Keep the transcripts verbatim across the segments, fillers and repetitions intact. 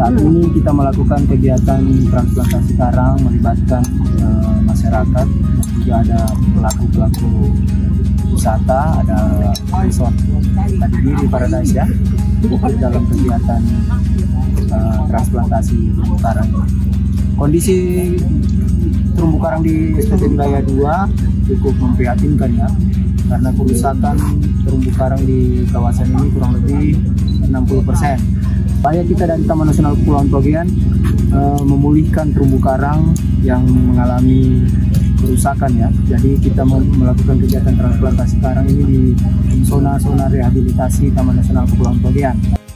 Saat ini kita melakukan kegiatan transplantasi karang melibatkan uh, masyarakat dan juga ada pelaku-pelaku wisata, ada resort Kadidiri Paradise ya, dalam kegiatan uh, transplantasi terumbu karang. Kondisi terumbu karang di S P T Wilayah dua cukup memprihatinkan ya, karena kerusakan terumbu karang di kawasan ini kurang lebih enam puluh persen. Upaya kita dari Taman Nasional Kepulauan Togean uh, memulihkan terumbu karang yang mengalami kerusakan ya. Jadi kita melakukan kegiatan transplantasi karang ini di zona-zona rehabilitasi Taman Nasional Kepulauan Togean.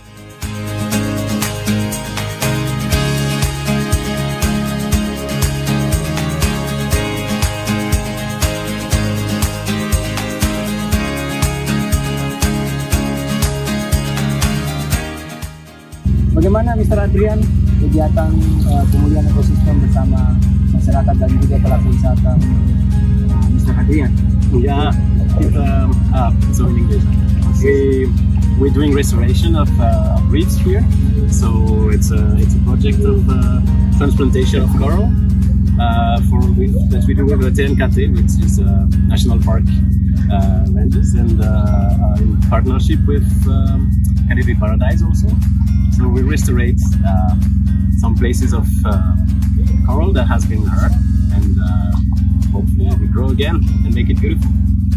Bagaimana mister Adrian kegiatan uh, pemulihan ekosistem bersama masyarakat dan juga pelaku wisata, uh, mister Adrian? Yeah, it, um, uh, so in English, we we're doing restoration of uh, reefs here. So it's a it's a project of uh, transplantation of coral uh, for with, that we do with the T N K T, which is a national park uh, ranges, and uh, uh, in partnership with um, Kadidiri Paradise also. So we restorate uh, some places of uh, coral that has been hurt, and uh, hopefully we grow again and make it beautiful.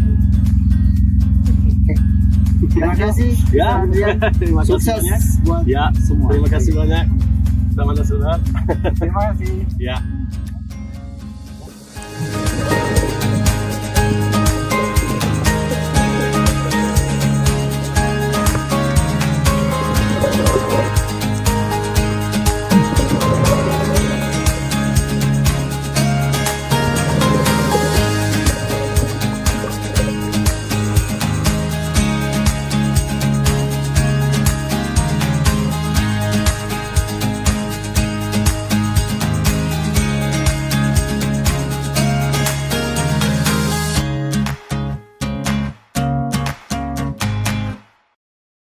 Terima kasih. Ya, terima kasih Sukses banyak. buat Ya, semua. Terima kasih banyak. Taman Nasional. Terima kasih. Ya.